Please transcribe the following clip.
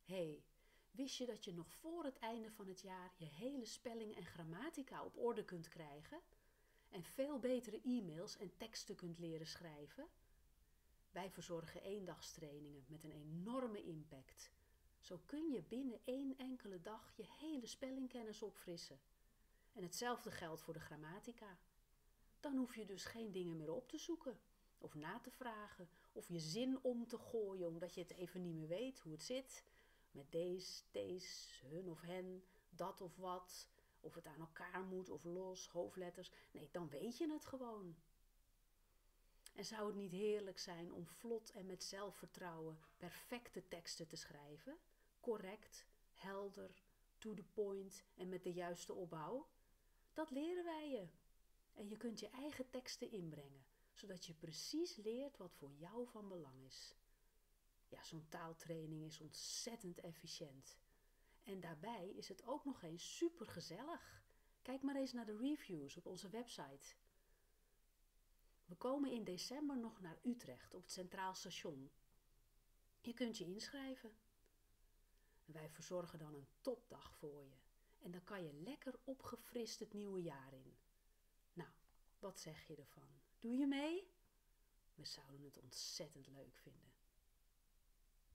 Hey, wist je dat je nog voor het einde van het jaar je hele spelling en grammatica op orde kunt krijgen? En veel betere e-mails en teksten kunt leren schrijven? Wij verzorgen eendagstrainingen met een enorme impact. Zo kun je binnen 1 enkele dag je hele spellingkennis opfrissen. En hetzelfde geldt voor de grammatica. Dan hoef je dus geen dingen meer op te zoeken, of na te vragen, of je zin om te gooien omdat je het even niet meer weet hoe het zit. Met deze, hun of hen, dat of wat, of het aan elkaar moet of los, hoofdletters. Nee, dan weet je het gewoon. En zou het niet heerlijk zijn om vlot en met zelfvertrouwen perfecte teksten te schrijven? Correct, helder, to the point en met de juiste opbouw? Dat leren wij je. En je kunt je eigen teksten inbrengen, zodat je precies leert wat voor jou van belang is. Ja, zo'n taaltraining is ontzettend efficiënt. En daarbij is het ook nog eens supergezellig. Kijk maar eens naar de reviews op onze website. We komen in december nog naar Utrecht op het Centraal Station. Je kunt je inschrijven. Wij verzorgen dan een topdag voor je. En dan kan je lekker opgefrist het nieuwe jaar in. Nou, wat zeg je ervan? Doe je mee? We zouden het ontzettend leuk vinden.